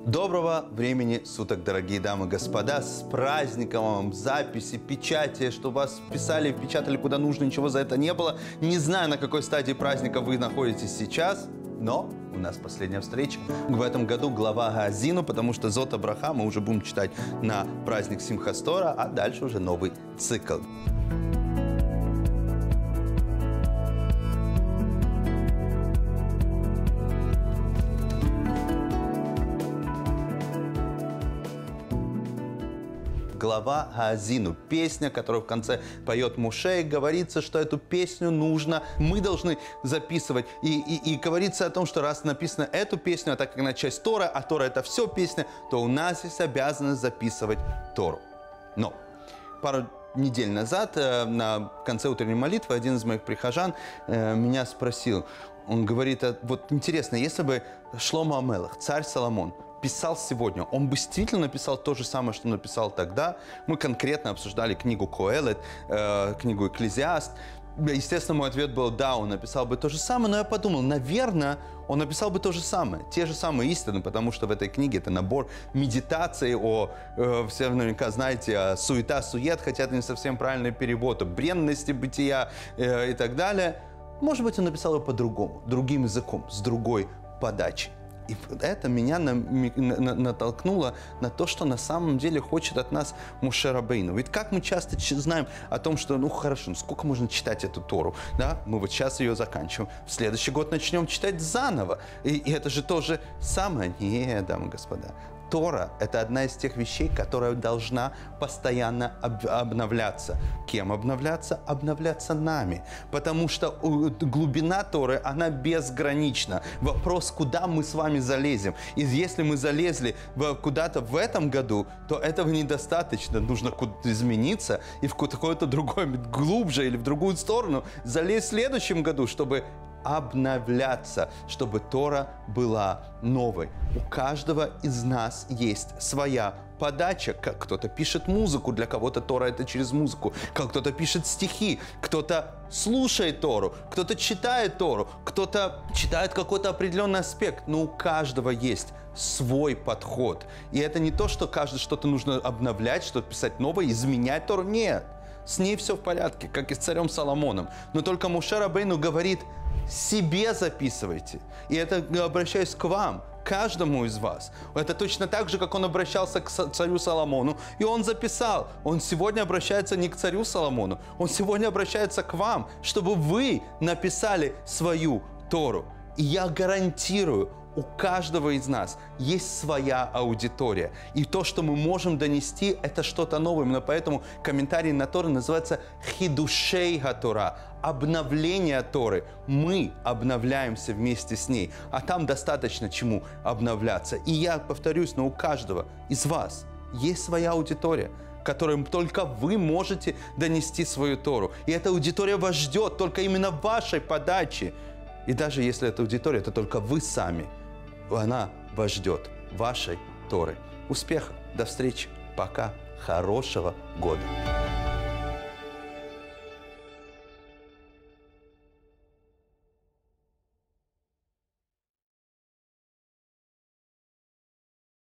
Доброго времени суток, дорогие дамы и господа. С праздником вам, записи, печати, что вас писали, печатали куда нужно, ничего за это не было. Не знаю, на какой стадии праздника вы находитесь сейчас, но у нас последняя встреча. В этом году глава Хаазину, потому что Зота Браха мы уже будем читать на праздник Симхат Тора, а дальше уже новый цикл. Глава Хаазину. Песня, которую в конце поет Моше. Говорится, что эту песню нужно, мы должны записывать. И говорится о том, что раз написано эту песню, а так как она часть Тора, а Тора это все песня, то у нас есть обязанность записывать Тору. Но пару недель назад, на конце утренней молитвы, один из моих прихожан меня спросил, он говорит, вот интересно, если бы Шломо ха-Мелех, царь Соломон, писал сегодня, он бы действительно написал то же самое, что написал тогда. Мы конкретно обсуждали книгу Коэлет, книгу Экклезиаст. Естественно, мой ответ был, да, он написал бы то же самое, но я подумал, наверное, он написал бы то же самое, те же самые истины, потому что в этой книге это набор медитаций все наверняка знаете, о суета-сует, хотя это не совсем правильный перевод, о бренности бытия и так далее. Может быть, он написал его по-другому, другим языком, с другой подачей. И это меня натолкнуло на то, что на самом деле хочет от нас Моше Рабейну. Ведь как мы часто знаем о том, что, ну хорошо, сколько можно читать эту Тору, да? Мы вот сейчас ее заканчиваем, в следующий год начнем читать заново. И это же то же самое. Нет, дамы и господа. Тора – это одна из тех вещей, которая должна постоянно обновляться. Кем обновляться? Обновляться нами. Потому что глубина Торы, она безгранична. Вопрос, куда мы с вами залезем. И если мы залезли куда-то в этом году, то этого недостаточно. Нужно куда-то измениться и в какой-то другой, глубже или в другую сторону залезть в следующем году, чтобы обновляться, чтобы Тора была новой. У каждого из нас есть своя подача. Как кто-то пишет музыку, для кого-то Тора это через музыку, как кто-то пишет стихи, кто-то слушает Тору, кто-то читает Тору, кто-то читает какой-то определенный аспект, но у каждого есть свой подход. И это не то, что каждый что-то нужно обновлять, что-то писать новое, изменять Тору. Нет. С ней все в порядке, как и с царем Соломоном. Но только Моше Рабейну говорит, себе записывайте. И это обращаюсь к вам, каждому из вас. Это точно так же, как он обращался к царю Соломону. И он записал. Он сегодня обращается не к царю Соломону. Он сегодня обращается к вам, чтобы вы написали свою Тору. И я гарантирую, у каждого из нас есть своя аудитория. И то, что мы можем донести, это что-то новое. Именно поэтому комментарий на Тору называется «Хидушей ха-Тора» – обновление Торы. Мы обновляемся вместе с ней. А там достаточно чему обновляться. И я повторюсь, но у каждого из вас есть своя аудитория, которым только вы можете донести свою Тору. И эта аудитория вас ждет только именно вашей подачи. И даже если эта аудитория, это только вы сами, она вас ждет, вашей Торы. Успеха, до встречи, пока, хорошего года.